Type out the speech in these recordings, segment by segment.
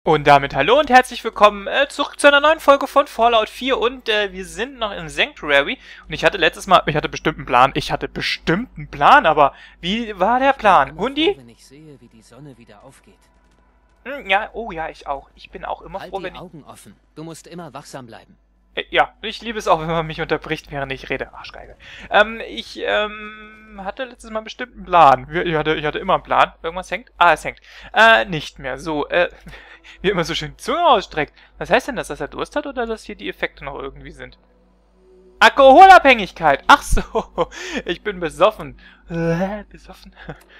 Und damit hallo und herzlich willkommen zurück zu einer neuen Folge von Fallout 4 und wir sind noch in Sanctuary und ich hatte letztes Mal, ich hatte bestimmt einen Plan, aber wie war der Plan? Hundi? Wenn ich sehe, wie die Sonne wieder aufgeht. Ja, oh ja, ich auch. Ich bin auch immer Halt froh, die wenn ich... Augen offen. Du musst immer wachsam bleiben. Ja, ich liebe es auch, wenn man mich unterbricht, während ich rede. Arschgeige. Ich hatte letztes Mal bestimmt einen Plan. Ich hatte immer einen Plan. Irgendwas hängt? Ah, es hängt. Nicht mehr. So, wie immer so schön die Zunge ausstreckt. Was heißt denn das, dass er Durst hat oder dass hier die Effekte noch irgendwie sind? Alkoholabhängigkeit! Ach so, ich bin besoffen. Besoffen.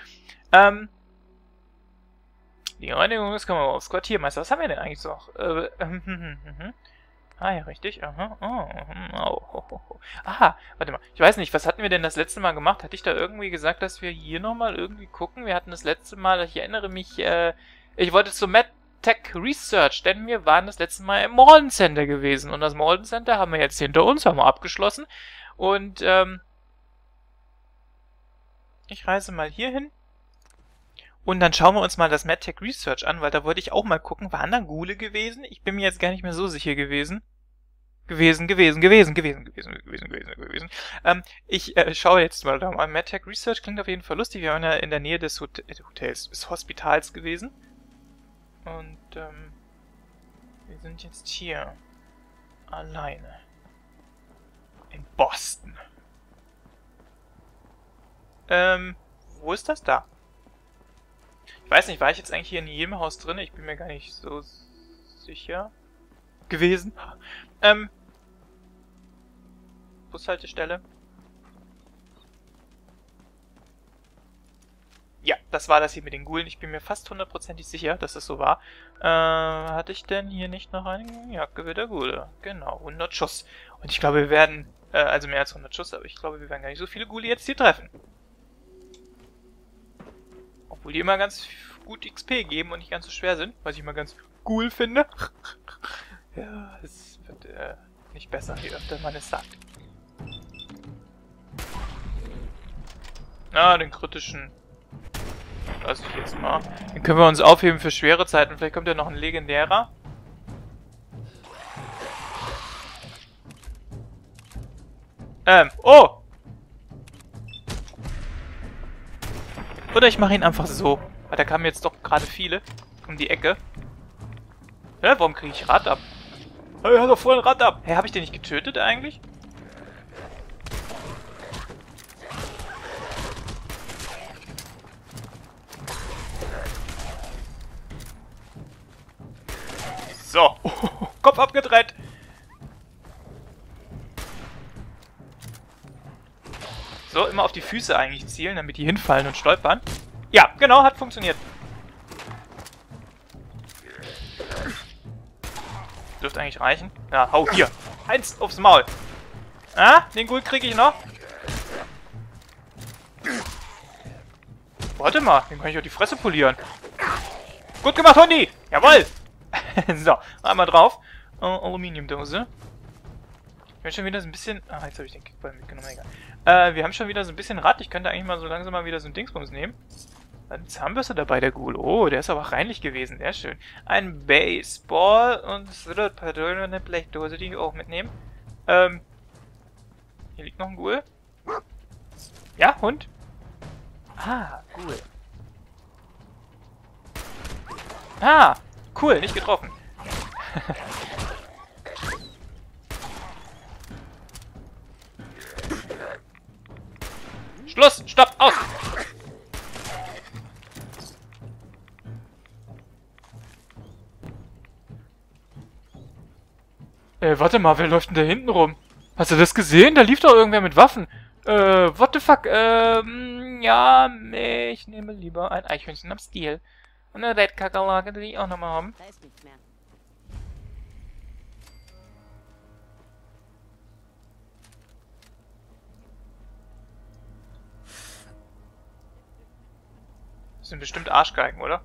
Die Reinigung ist, kommen wir mal aufs Quartiermeister. Was haben wir denn eigentlich so noch? Ah, ja, richtig. Aha. Aha, warte mal. Ich weiß nicht, was hatten wir denn das letzte Mal gemacht? Hatte ich da irgendwie gesagt, dass wir hier nochmal irgendwie gucken? Wir hatten das letzte Mal, ich erinnere mich, ich wollte zu MedTech Research, denn wir waren das letzte Mal im Malden Center gewesen. Und das Malden Center haben wir jetzt hinter uns, haben wir abgeschlossen. Und, ich reise mal hier hin. Und dann schauen wir uns mal das MedTech Research an, weil da wollte ich auch mal gucken, waren da Ghule gewesen? Ich bin mir jetzt gar nicht mehr so sicher gewesen. Gewesen. Ich schaue jetzt mal da mal. MedTech Research klingt auf jeden Fall lustig. Wir waren ja in der Nähe des Hotels, des Hospitals gewesen. Und, wir sind jetzt hier. Alleine. In Boston. Wo ist das da? Ich weiß nicht, war ich jetzt eigentlich hier in jedem Haus drin? Ich bin mir gar nicht so sicher gewesen. Bushaltestelle. Ja, das war das hier mit den Ghoulen. Ich bin mir fast hundertprozentig sicher, dass das so war. Hatte ich denn hier nicht noch einen Jagdgewehr Ghule? Genau, 100 Schuss. Und ich glaube, wir werden, also mehr als 100 Schuss, aber ich glaube, wir werden gar nicht so viele Ghule jetzt hier treffen. Obwohl die immer ganz gut XP geben und nicht ganz so schwer sind, was ich immer ganz cool finde. Ja, es wird nicht besser, je öfter man es sagt. Den kritischen lasse ich jetzt mal. Den können wir uns aufheben für schwere Zeiten. Vielleicht kommt ja noch ein legendärer. Oh! Oder ich mache ihn einfach so. Weil da kamen jetzt doch gerade viele um die Ecke. Hä, warum kriege ich Rad ab? Hey, er hat doch voll ein Rad ab. Hä, habe ich den nicht getötet eigentlich? So. Kopf abgedreht. So, immer auf die Füße eigentlich zielen, damit die hinfallen und stolpern. Ja, genau, hat funktioniert. Dürfte eigentlich reichen. Ja, hau hier. Eins aufs Maul. Den Ghoul kriege ich noch. Warte mal, den kann ich auch die Fresse polieren. Gut gemacht, Hundi! Jawoll! So, einmal drauf. Aluminiumdose. Ich bin schon wieder so ein bisschen... Ah, jetzt habe ich den Kickball mitgenommen, egal. Wir haben schon wieder so ein bisschen Rad. Ich könnte eigentlich mal so langsam mal wieder so ein Dingsbums nehmen. Eine Zahnbürste dabei, der Ghoul. Oh, der ist aber auch reinlich gewesen. Sehr schön. Ein Baseball und eine Blechdose, die ich auch mitnehmen. Hier liegt noch ein Ghoul. Ja, Hund? Ah, Ghoul. Ah, cool, nicht getroffen. Schluss! Stopp! Aus! Warte mal, wer läuft denn da hinten rum? Hast du das gesehen? Da lief doch irgendwer mit Waffen. What the fuck? Ja, ich nehme lieber ein Eichhörnchen am Stiel. Und eine Red-Kakerlake, die ich auch nochmal haben. Da ist nichts mehr. Das sind bestimmt Arschgeigen, oder?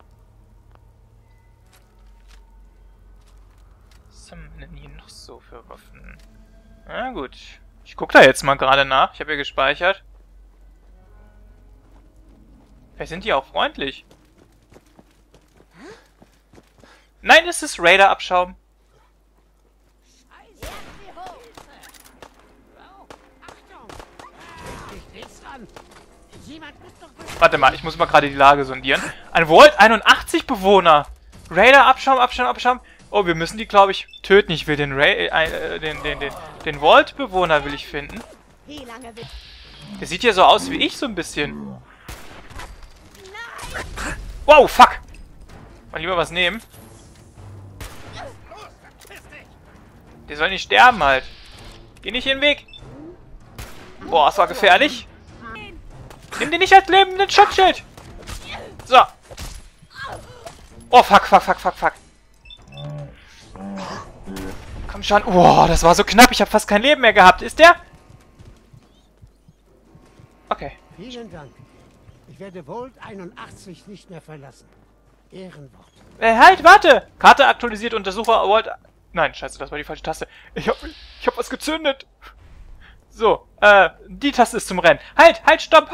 Was haben wir denn hier noch so für Waffen? Na gut. Ich gucke da jetzt mal gerade nach. Ich habe ja gespeichert. Vielleicht sind die auch freundlich. Nein, es ist Raider-Abschaum. Warte mal, ich muss mal gerade die Lage sondieren. Ein Vault 81 Bewohner. Raider-Abschaum, Abschaum. Oh, wir müssen die, glaube ich, töten. Ich will den Vault-Bewohner will ich finden. Der sieht ja so aus wie ich, so ein bisschen. Wow, fuck. Mal lieber was nehmen. Der soll nicht sterben halt. Geh nicht in den Weg. Boah, das war gefährlich. Nimm den nicht als lebenden Schutzschild. So. Oh, fuck. Komm schon. Boah, das war so knapp. Ich habe fast kein Leben mehr gehabt. Ist der? Okay. Vielen Dank. Ich werde Vault 81 nicht mehr verlassen. Ehrenwort. Halt, warte! Karte aktualisiert, Untersucher Vault... Nein, scheiße, das war die falsche Taste. Ich hab was gezündet. So, die Taste ist zum Rennen. Halt, stopp!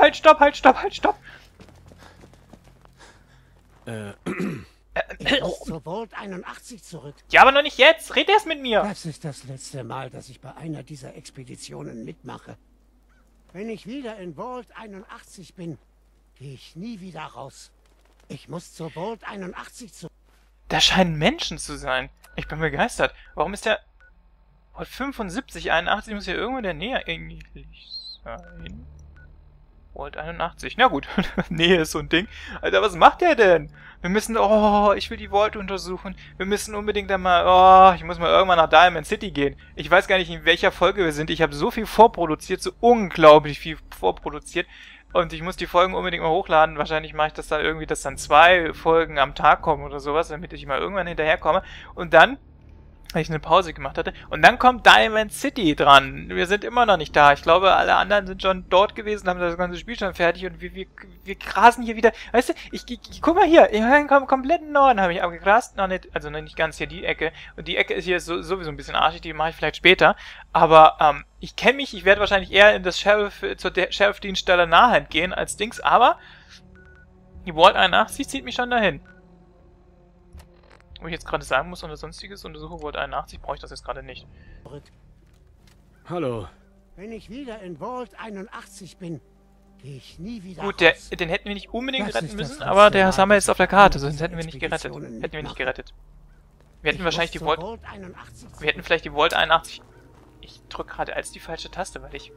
Ich muss zur Vault 81 zurück. Ja, aber noch nicht jetzt. Red erst mit mir. Das ist das letzte Mal, dass ich bei einer dieser Expeditionen mitmache. Wenn ich wieder in Vault 81 bin, gehe ich nie wieder raus. Ich muss zur Vault 81 zurück. Da scheinen Menschen zu sein. Ich bin begeistert. Warum ist der... Vault 75, 81 muss ja irgendwo in der Nähe eigentlich sein. Vault 81. Na gut, Nähe ist so ein Ding. Alter, was macht der denn? Wir müssen... Oh, ich will die Vault untersuchen. Wir müssen unbedingt einmal... Oh, ich muss mal irgendwann nach Diamond City gehen. Ich weiß gar nicht, in welcher Folge wir sind. Ich habe so viel vorproduziert, so unglaublich viel vorproduziert. Und ich muss die Folgen unbedingt mal hochladen. Wahrscheinlich mache ich das dann irgendwie, dass dann 2 Folgen am Tag kommen oder sowas, damit ich mal irgendwann hinterherkomme. Und dann... weil ich eine Pause gemacht hatte. Und dann kommt Diamond City dran. Wir sind immer noch nicht da. Ich glaube, alle anderen sind schon dort gewesen, haben das ganze Spiel schon fertig und wir grasen hier wieder. Weißt du, ich guck mal hier, im kompletten Norden habe ich abgegrast. Noch nicht, also noch nicht ganz hier die Ecke. Und die Ecke ist hier sowieso ein bisschen arschig, die mache ich vielleicht später. Aber ich kenne mich, ich werde wahrscheinlich eher in das zur Sheriff-Dienststelle Nahend gehen als Dings, aber die Vault 81 zieht mich schon dahin. Wo ich jetzt gerade sagen muss, oder sonstiges, untersuche Vault 81, brauche ich das jetzt gerade nicht. Hallo. Wenn ich wieder in Vault 81 bin, gehe ich nie wieder Gut, raus. den hätten wir nicht unbedingt Das retten ist müssen, das aber letzte der Mal, haben wir jetzt auf der Karte, dass sonst ich hätten wir nicht gerettet. Expeditionen Hätten wir nicht mitmache. gerettet. Wir hätten wahrscheinlich die zur Vault... Vault 81 Wir hätten vielleicht die Vault 81... Ich drücke gerade als die falsche Taste, weil ich...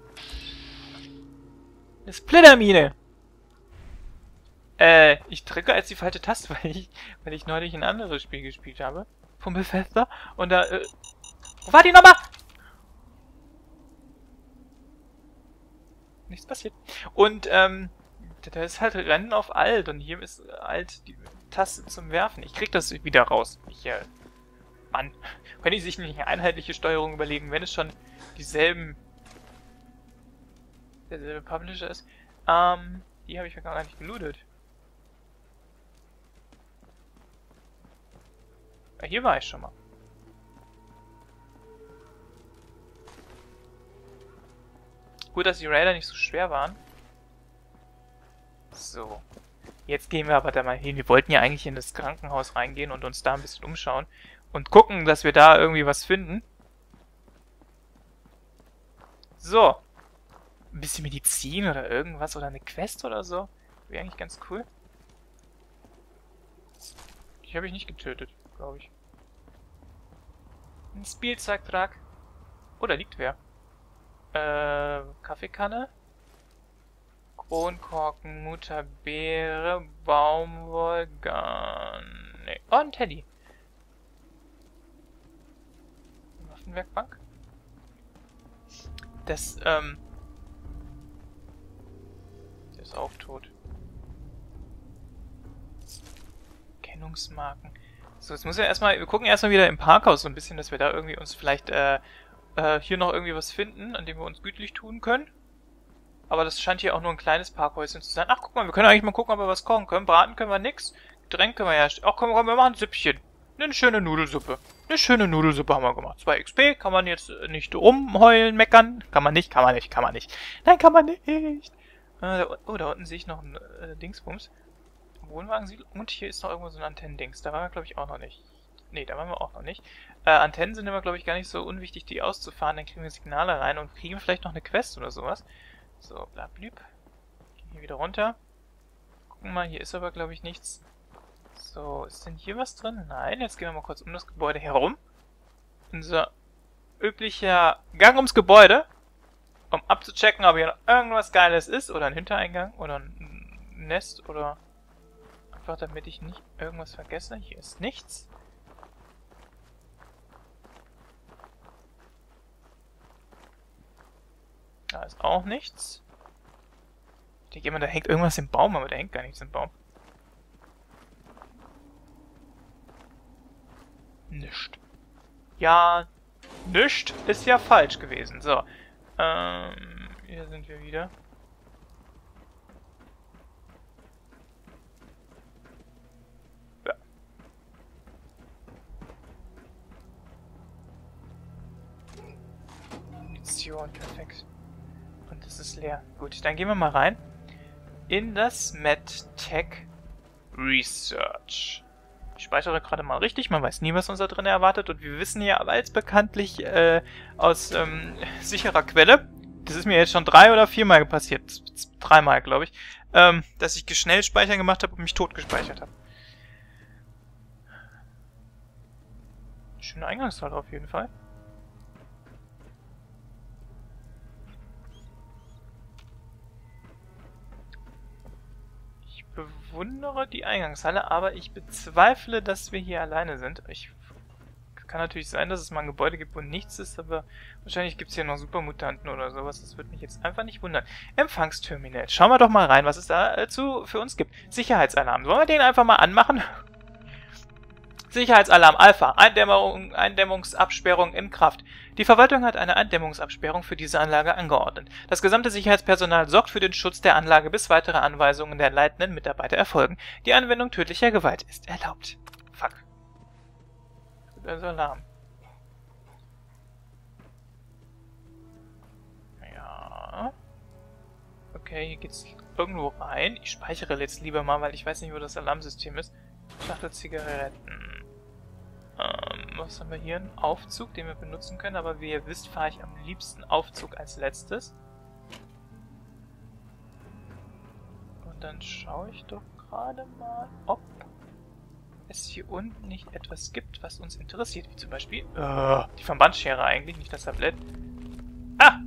Eine Splittermine! Ich drücke als die falsche Taste, weil ich neulich ein anderes Spiel gespielt habe. Von Bethesda. Und da, wo war die nochmal? Nichts passiert. Und, da ist halt Rennen auf Alt. Und hier ist Alt die Taste zum Werfen. Ich krieg das wieder raus. Mann. Wenn die sich nicht eine einheitliche Steuerung überlegen, wenn es schon derselbe Publisher ist. Die habe ich ja gar nicht gelootet. Hier war ich schon mal. Gut, dass die Raider nicht so schwer waren. So. Jetzt gehen wir aber da mal hin. Wir wollten ja eigentlich in das Krankenhaus reingehen und uns da ein bisschen umschauen. Und gucken, dass wir da irgendwie was finden. So. Ein bisschen Medizin oder irgendwas oder eine Quest oder so. Wäre eigentlich ganz cool. Die habe ich nicht getötet, glaube ich. Ein Spielzeugtrag. Oh, da liegt wer. Kaffeekanne. Kronkorken, Mutterbeere, Baumwollgarn. Nee. Oh, ein Teddy. Waffenwerkbank. Das, der ist auch tot. Kennungsmarken. So, jetzt muss ja erstmal, wir gucken erstmal wieder im Parkhaus so ein bisschen, dass wir da irgendwie uns vielleicht, hier noch irgendwie was finden, an dem wir uns gütlich tun können. Aber das scheint hier auch nur ein kleines Parkhäuschen zu sein. Ach, guck mal, wir können eigentlich mal gucken, ob wir was kochen können. Braten können wir nix. Getränk können wir ja... Ach, komm, wir machen ein Süppchen. Eine schöne Nudelsuppe. Eine schöne Nudelsuppe haben wir gemacht. 2 XP, kann man jetzt nicht rumheulen, meckern. Kann man nicht. Nein, kann man nicht. Oh, da unten sehe ich noch ein Dingsbums. Wohnwagen und hier ist noch irgendwo so ein Antennendings. Da waren wir, glaube ich, auch noch nicht. Ne, da waren wir auch noch nicht. Antennen sind immer, glaube ich, gar nicht so unwichtig, die auszufahren. Dann kriegen wir Signale rein und kriegen vielleicht noch eine Quest oder sowas. So, blablüb. Gehen hier wieder runter. Gucken mal, hier ist aber, glaube ich, nichts. So, ist denn hier was drin? Nein, jetzt gehen wir mal kurz um das Gebäude herum. Unser üblicher Gang ums Gebäude, um abzuchecken, ob hier noch irgendwas Geiles ist. Oder ein Hintereingang oder ein Nest oder... Einfach damit ich nicht irgendwas vergesse. Hier ist nichts. Da ist auch nichts. Ich denke immer, da hängt irgendwas im Baum, aber da hängt gar nichts im Baum. Nischt. Ja, nischt ist ja falsch gewesen. So. Hier sind wir wieder. Ja. Munition, perfekt. Und es ist leer. Gut, dann gehen wir mal rein in das MedTech Research. Ich speichere gerade mal richtig, man weiß nie, was uns da drin erwartet. Und wir wissen ja als bekanntlich aus sicherer Quelle, das ist mir jetzt schon 3 oder 4 Mal passiert, 3 Mal glaube ich, dass ich schnell speichern gemacht habe und mich tot gespeichert habe. Schöne Eingangshalle auf jeden Fall. Ich bewundere die Eingangshalle, aber ich bezweifle, dass wir hier alleine sind. Kann natürlich sein, dass es mal ein Gebäude gibt, wo nichts ist, aber wahrscheinlich gibt es hier noch Supermutanten oder sowas. Das würde mich jetzt einfach nicht wundern. Empfangsterminal. Schauen wir doch mal rein, was es dazu für uns gibt. Sicherheitsalarm. Sollen wir den einfach mal anmachen? Sicherheitsalarm Alpha. Eindämmungsabsperrung in Kraft. Die Verwaltung hat eine Eindämmungsabsperrung für diese Anlage angeordnet. Das gesamte Sicherheitspersonal sorgt für den Schutz der Anlage, bis weitere Anweisungen der leitenden Mitarbeiter erfolgen. Die Anwendung tödlicher Gewalt ist erlaubt. Fuck. Also Alarm. Ja. Okay, hier geht's irgendwo rein. Ich speichere jetzt lieber mal, weil ich weiß nicht, wo das Alarmsystem ist. Schachtel Zigaretten. Was haben wir hier? Ein Aufzug, den wir benutzen können, aber wie ihr wisst, fahre ich am liebsten Aufzug als letztes. Und dann schaue ich doch gerade mal, ob es hier unten nicht etwas gibt, was uns interessiert. Wie zum Beispiel die Verbandsschere eigentlich, nicht das Tablett. Ah!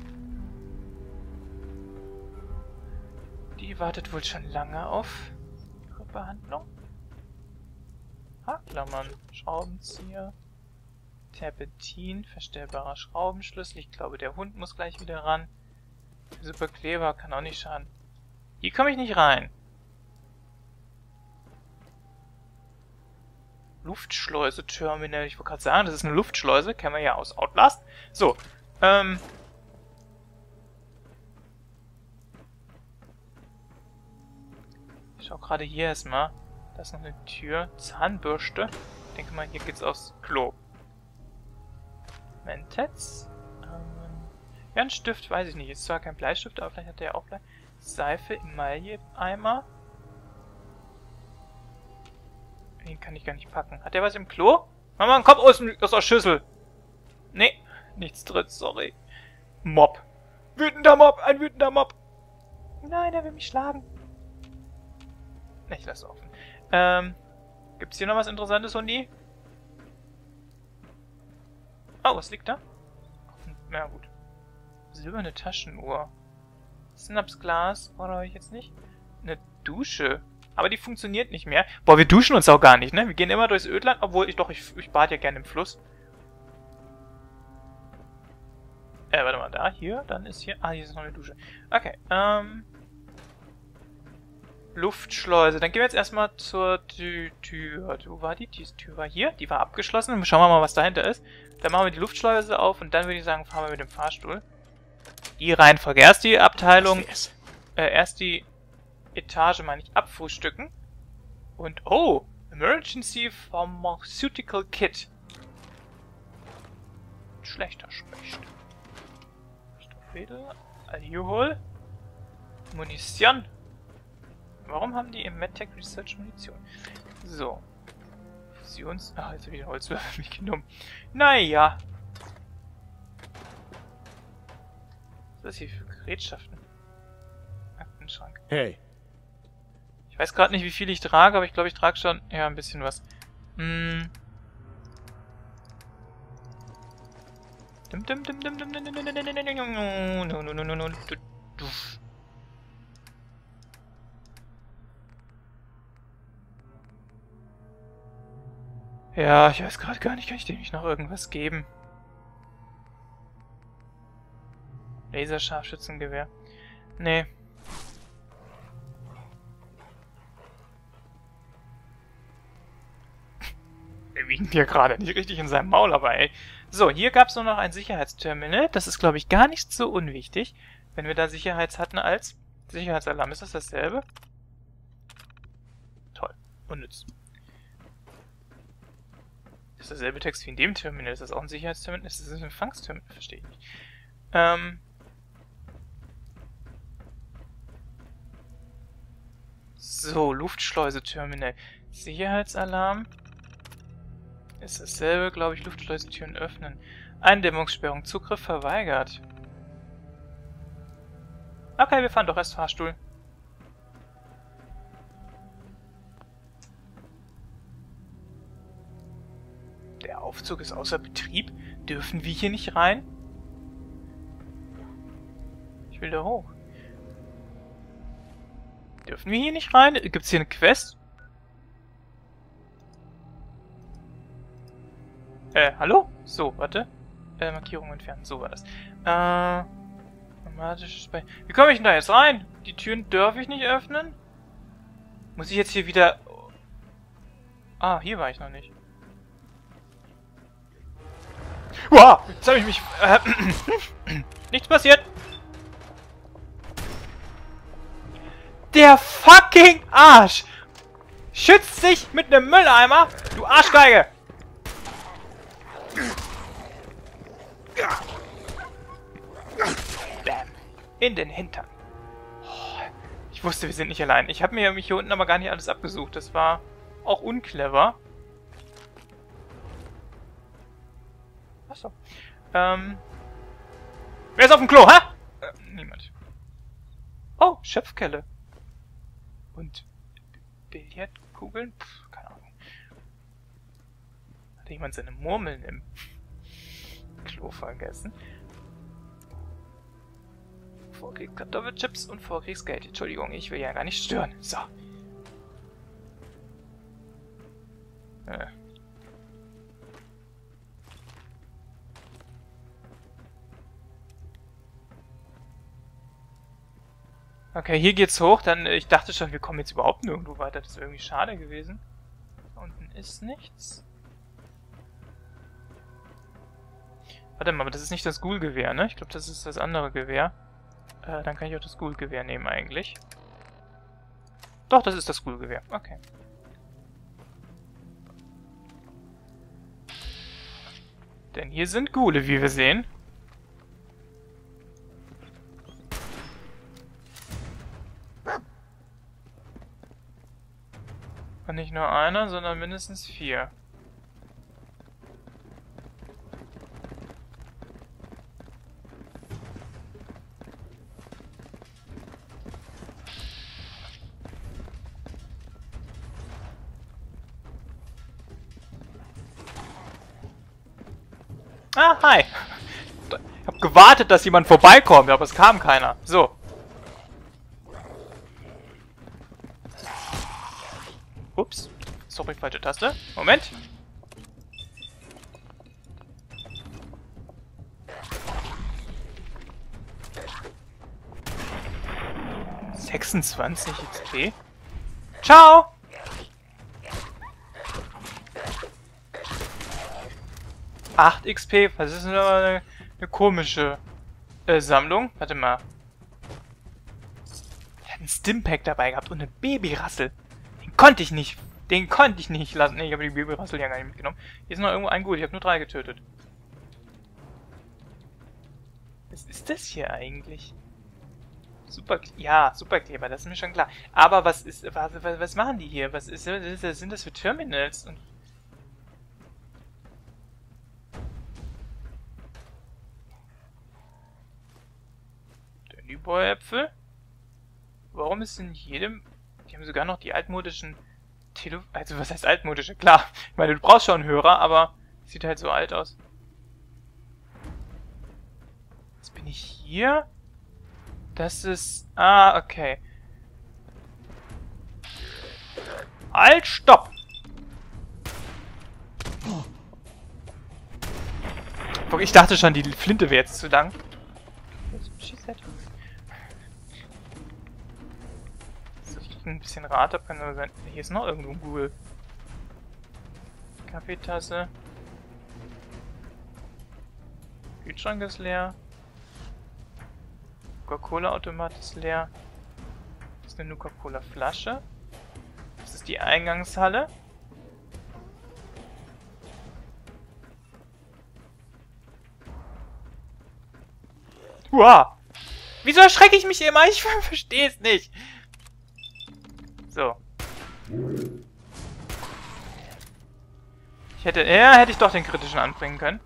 Die wartet wohl schon lange auf ihre Behandlung. Haarklammern, Schraubenzieher, Terpentin, verstellbarer Schraubenschlüssel. Ich glaube, der Hund muss gleich wieder ran. Super Kleber kann auch nicht schaden. Hier komme ich nicht rein. Luftschleuse Terminal. Ich wollte gerade sagen, das ist eine Luftschleuse. Kennen wir ja aus Outlast. So, ich schau gerade hier erstmal. Da ist noch eine Tür. Zahnbürste. Ich denke mal, hier geht's aufs Klo. Mentetz. Ja, ein Stift, weiß ich nicht. Ist zwar kein Bleistift, aber vielleicht hat der ja auch Blei. Seife, Emaille-Eimer. Den kann ich gar nicht packen. Hat der was im Klo? Mach mal einen Kopf aus der Schüssel. Nee, nichts drin, sorry. Mob. Wütender Mob, ein wütender Mob. Nein, er will mich schlagen. Ich lasse offen. Gibt's hier noch was Interessantes, Hundi? Oh, was liegt da? Na gut. Silberne Taschenuhr. Synapsglas brauche ich jetzt nicht. Eine Dusche. Aber die funktioniert nicht mehr. Boah, wir duschen uns auch gar nicht, ne? Wir gehen immer durchs Ödland, obwohl ich bade ja gerne im Fluss. Warte mal, da, hier, dann ist hier... Ah, hier ist noch eine Dusche. Okay, Luftschleuse. Dann gehen wir jetzt erstmal zur Tür. Wo war die? Die Tür war hier. Die war abgeschlossen. Schauen wir mal, was dahinter ist. Dann machen wir die Luftschleuse auf und dann würde ich sagen, fahren wir mit dem Fahrstuhl. Die Reihenfolge. Erst die Abteilung... erst die Etage, meine ich, abfrühstücken. Und, oh! Emergency Pharmaceutical Kit. Schlechter spricht. Stoffwedel. Alkohol. Munition. Warum haben die im MedTech Research Munition? So. Fusions... Ach, jetzt habe ich den Holzwürfel mitgenommen. Naja. Was ist das hier für Gerätschaften? Aktenschrank. Hey. Ich weiß gerade nicht, wie viel ich trage, aber ich glaube, ich trage schon... Ja, ein bisschen was. Hm... Ja, ich weiß gerade gar nicht, kann ich dem nicht noch irgendwas geben? Laserscharfschützengewehr. Nee. Wir wiegen hier gerade nicht richtig in seinem Maul, aber ey. So, hier gab es nur noch ein Sicherheitsterminal. Das ist, glaube ich, gar nicht so unwichtig. Wenn wir da Sicherheits hatten als Sicherheitsalarm. Ist das dasselbe? Toll. Unnütz. Das ist derselbe Text wie in dem Terminal. Ist das auch ein Sicherheitsterminal? Ist das ein Empfangsterminal? Verstehe ich nicht. So, Luftschleuse-Terminal. Sicherheitsalarm. Ist dasselbe, glaube ich, Luftschleusentüren öffnen. Eindämmungssperrung, Zugriff verweigert. Okay, wir fahren doch erst Fahrstuhl. Der Aufzug ist außer Betrieb. Dürfen wir hier nicht rein? Ich will da hoch. Dürfen wir hier nicht rein? Gibt's hier eine Quest? Hallo? So, warte. Markierung entfernen. So war das. Automatisches Bei. Wie komme ich denn da jetzt rein? Die Türen darf ich nicht öffnen? Muss ich jetzt hier wieder... Ah, hier war ich noch nicht. Wow! Jetzt habe ich mich... Nichts passiert! Der fucking Arsch! Schützt sich mit einem Mülleimer! Du Arschgeige! Bam. In den Hintern. Oh, ich wusste, wir sind nicht allein. Ich habe mir hier unten aber gar nicht alles abgesucht. Das war auch unclever. Achso. Wer ist auf dem Klo, hä? Niemand. Oh, Schöpfkelle. Und Billardkugeln? Pff, keine Ahnung. Hat jemand seine Murmeln im Klo vergessen? Vorkriegskartoffelchips und Vorkriegsgeld. Entschuldigung, ich will ja gar nicht stören. So. Okay, hier geht's hoch. Dann, ich dachte schon, wir kommen jetzt überhaupt nirgendwo weiter. Das wäre irgendwie schade gewesen. Da unten ist nichts. Warte mal, aber das ist nicht das Ghoul-Gewehr, ne? Ich glaube, das ist das andere Gewehr. Dann kann ich auch das Ghoul-Gewehr nehmen, eigentlich. Doch, das ist das Ghoul-Gewehr. Okay. Denn hier sind Ghule, wie wir sehen. Und nicht nur einer, sondern mindestens 4. Ah, hi. Ich hab gewartet, dass jemand vorbeikommt, aber es kam keiner. So. Ups. Sorry, falsche Taste. Moment. ...26 XP. Ciao! ...8 XP. Was ist denn aber eine komische Sammlung? Warte mal. Ich hatte einen Stimpack dabei gehabt und eine Babyrassel. Den konnte ich nicht lassen. Nee, ich habe die Babyrassel ja gar nicht mitgenommen. Hier ist noch irgendwo ein Gut. Ich habe nur 3 getötet. Was ist das hier eigentlich? Superkleber, das ist mir schon klar. Aber was machen die hier? Sind das für Terminals? Und Glühbeuäpfel. Warum ist in jedem... Die haben sogar noch die altmodischen Also, was heißt altmodische? Klar, ich meine, du brauchst schon einen Hörer, aber sieht halt so alt aus. Jetzt bin ich hier. Das ist... Ah, okay. Halt, stopp! Ich dachte schon, die Flinte wäre jetzt zu lang. So, ich krieg ein bisschen Rat ab, kann aber sein. Hier ist noch irgendwo ein Google. Kaffeetasse. Kühlschrank ist leer. Coca-Cola-Automat ist leer. Das ist eine Coca-Cola-Flasche. Das ist die Eingangshalle. Wow. Wieso erschrecke ich mich immer? Ich verstehe es nicht. So. Hätte ich doch den kritischen anbringen können.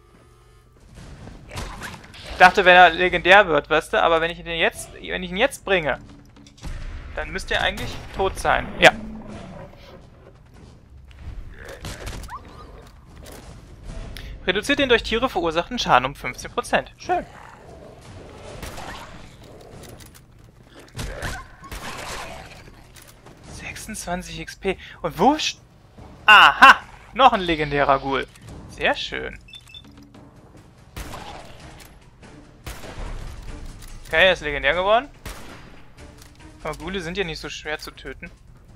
Ich dachte, wenn er legendär wird, weißt du, aber wenn ich ihn jetzt bringe, dann müsste er eigentlich tot sein. Ja. Reduziert den durch Tiere verursachten Schaden um 15%. Schön. XP. Und wo... Aha! Noch ein legendärer Ghoul. Sehr schön. Okay, er ist legendär geworden. Aber Ghule sind ja nicht so schwer zu töten.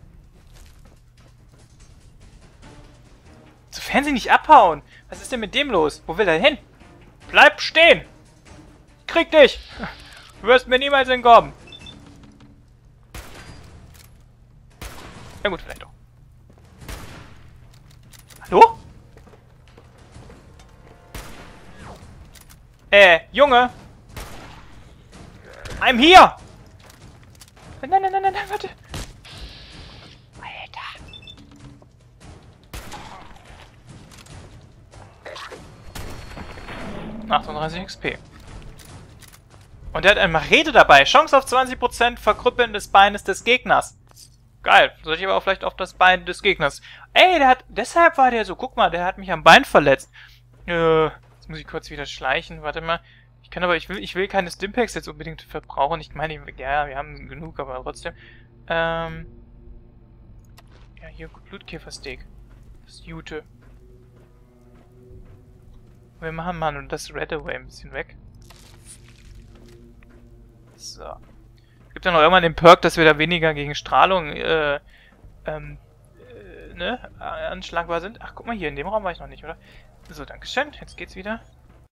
Sofern sie nicht abhauen. Was ist denn mit dem los? Wo will er hin? Bleib stehen! Krieg dich! Du wirst mir niemals entkommen. Ja gut, vielleicht doch. Hallo? Junge! I'm here! Nein, warte. Alter. ...38 XP. Und er hat eine Machete dabei. Chance auf 20% Verkrüppeln des Beines des Gegners. Geil. Soll ich aber auch vielleicht auf das Bein des Gegners. Ey, deshalb war der so. Guck mal, der hat mich am Bein verletzt. Jetzt muss ich kurz wieder schleichen. Warte mal. Ich will keine Stimpaks jetzt unbedingt verbrauchen. Ich meine, ja, wir haben genug, aber trotzdem. Ja, hier Blutkäfersteak. Das Jute. Wir machen mal das Red Away ein bisschen weg. So. Gibt ja noch irgendwann den Perk, dass wir da weniger gegen Strahlung, anschlagbar sind. Ach, guck mal hier, in dem Raum war ich noch nicht, oder? So, dankeschön. Jetzt geht's wieder.